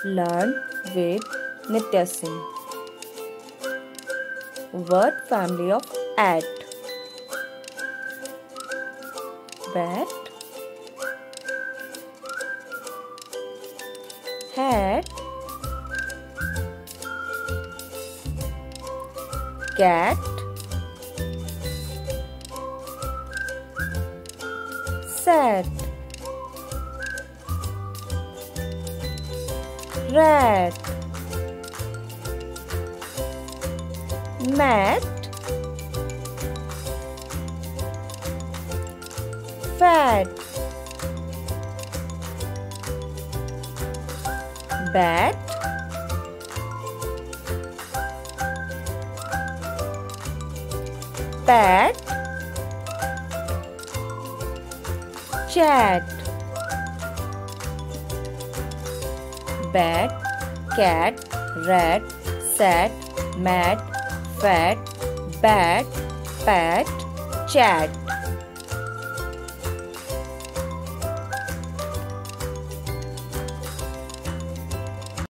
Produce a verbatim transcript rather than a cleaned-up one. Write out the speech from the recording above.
Learn with Nitya Singh. Word family of at. Bat, hat, cat, sat, rat, mat, fat, bat, pat, chat. Bat, cat, rat, sat, mat, fat, bat, pat, chat.